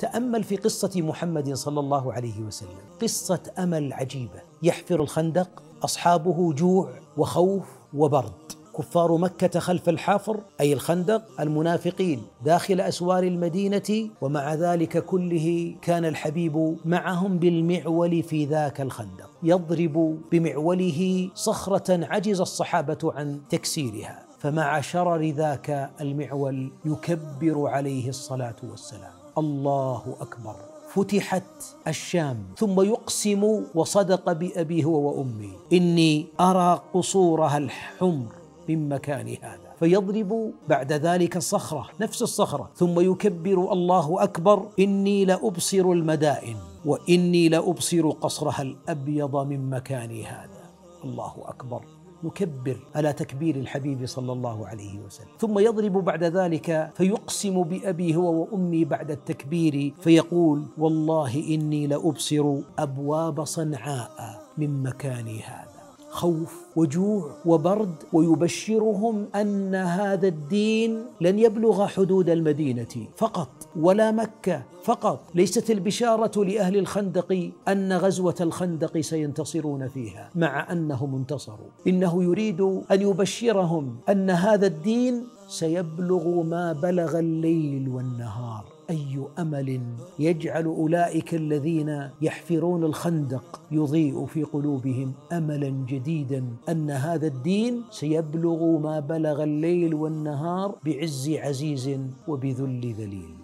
تأمل في قصة محمد صلى الله عليه وسلم، قصة أمل عجيبة. يحفر الخندق، أصحابه جوع وخوف وبرد، كفار مكة خلف الحافر أي الخندق، المنافقين داخل أسوار المدينة، ومع ذلك كله كان الحبيب معهم بالمعول في ذاك الخندق، يضرب بمعوله صخرة عجز الصحابة عن تكسيرها، فمع شرر ذاك المعول يكبر عليه الصلاة والسلام: الله أكبر. فتحت الشام، ثم يقسم وصدق بأبيه وأمي: إني أرى قصورها الحمر من مكان هذا، فيضرب بعد ذلك صخرة، نفس الصخرة، ثم يكبر: الله أكبر، إني لأبصر المدائن وإني لأبصر قصرها الأبيض من مكان هذا. الله أكبر، نكبر على تكبير الحبيب صلى الله عليه وسلم. ثم يضرب بعد ذلك فيقسم بأبيه وأمي بعد التكبير فيقول: والله إني لأبصر أبواب صنعاء من مكان هذا. خوف وجوع وبرد، ويبشرهم أن هذا الدين لن يبلغ حدود المدينة فقط ولا مكة فقط. ليست البشارة لأهل الخندق أن غزوة الخندق سينتصرون فيها مع أنهم انتصروا، إنه يريد أن يبشرهم أن هذا الدين سيبلغ ما بلغ الليل والنهار. أي أمل يجعل أولئك الذين يحفرون الخندق يضيء في قلوبهم أملا جديدا أن هذا الدين سيبلغ ما بلغ الليل والنهار بعز عزيز وبذل ذليل.